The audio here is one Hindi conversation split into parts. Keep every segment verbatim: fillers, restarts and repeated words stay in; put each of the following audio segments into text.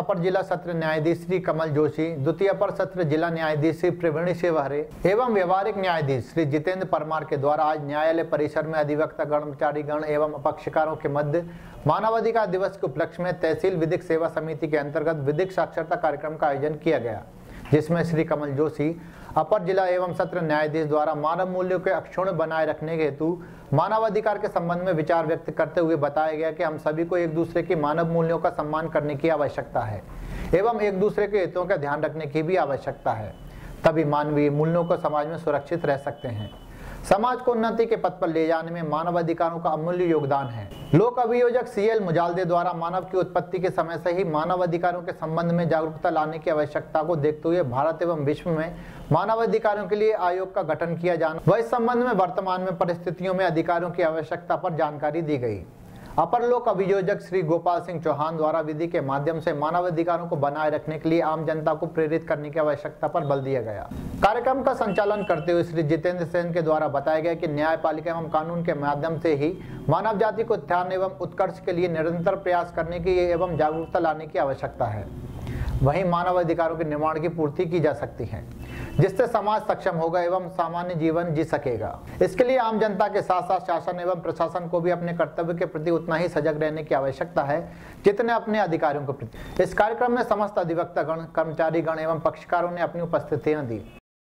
अपर जिला सत्र न्यायाधीश श्री कमल जोशी, द्वितीय अपर सत्र जिला न्यायाधीश श्री प्रवीण शिवहरे एवं व्यवहारिक न्यायाधीश श्री जितेंद्र परमार के द्वारा आज न्यायालय परिसर में अधिवक्ता कर्मचारी गण एवं पक्षकारों के मध्य मानवाधिकार दिवस के उपलक्ष्य में तहसील विधिक सेवा समिति के अंतर्गत विधिक साक्षरता कार्यक्रम का आयोजन किया गया, जिसमें श्री कमल जोशी अपर जिला एवं सत्र न्यायाधीश द्वारा मानव मूल्यों के अक्षुण्ण बनाए रखने के हेतु मानवाधिकार के संबंध में विचार व्यक्त करते हुए बताया गया कि हम सभी को एक दूसरे की मानव मूल्यों का सम्मान करने की आवश्यकता है एवं एक दूसरे के हितों का ध्यान रखने की भी आवश्यकता है, तभी मानवीय मूल्यों को समाज में सुरक्षित रह सकते हैं। समाज को उन्नति के पथ पर ले जाने में मानव अधिकारों का अमूल्य योगदान है। लोक अभियोजक सी एल मुजालदे द्वारा मानव की उत्पत्ति के समय से ही मानव अधिकारों के संबंध में जागरूकता लाने की आवश्यकता को देखते हुए भारत एवं विश्व में मानव अधिकारों के लिए आयोग का गठन किया जाना व इस संबंध में वर्तमान में परिस्थितियों में अधिकारों की आवश्यकता पर जानकारी दी गई। अपर लोक अभियोजक श्री गोपाल सिंह चौहान द्वारा विधि के माध्यम से मानव अधिकारों को बनाए रखने के लिए आम जनता को प्रेरित करने की आवश्यकता पर बल दिया गया। कार्यक्रम का संचालन करते हुए श्री जितेंद्र सेन के द्वारा बताया गया कि न्यायपालिका एवं कानून के माध्यम से ही मानव जाति को उत्थान एवं उत्कर्ष के लिए निरंतर प्रयास करने की एवं जागरूकता लाने की आवश्यकता है। वहीं मानव अधिकारों के निर्माण की पूर्ति की जा सकती है, जिससे समाज सक्षम होगा एवं सामान्य जीवन जी सकेगा। इसके लिए आम जनता के साथ साथ शासन एवं प्रशासन को भी अपने कर्तव्य के प्रति उतना ही सजग रहने की आवश्यकता है जितने अपने अधिकारियों के प्रति। इस कार्यक्रम में समस्त अधिवक्ता गण, कर्मचारी गण एवं पक्षकारों ने अपनी उपस्थितियां दी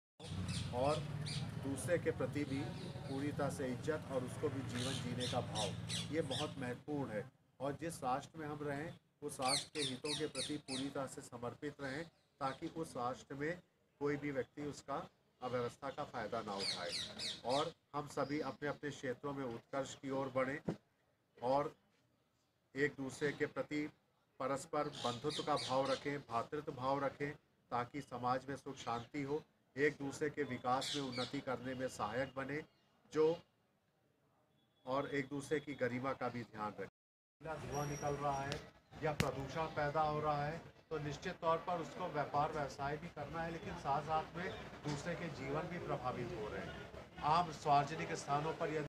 और दूसरे के प्रति भी पूरी तरह से इज्जत और उसको भी जीवन जीने का भाव, ये बहुत महत्वपूर्ण है। और जिस राष्ट्र में हम रहें उस राष्ट्र के हितों के प्रति पूरी तरह से समर्पित रहें, ताकि उस राष्ट्र में कोई भी व्यक्ति उसका अव्यवस्था का फायदा ना उठाए और हम सभी अपने अपने क्षेत्रों में उत्कर्ष की ओर बढ़ें और एक दूसरे के प्रति परस्पर बंधुत्व का भाव रखें, भातृत्व भाव रखें, ताकि समाज में सुख शांति हो, एक दूसरे के विकास में उन्नति करने में सहायक बने जो और एक दूसरे की गरिमा का भी ध्यान रखें। धुआं निकल रहा है या प्रदूषण पैदा हो रहा है तो निश्चित तौर पर उसको व्यापार व्यवसाय भी करना है, लेकिन साथ साथ में दूसरे के जीवन भी प्रभावित हो रहे हैं। आम सार्वजनिक स्थानों पर यदि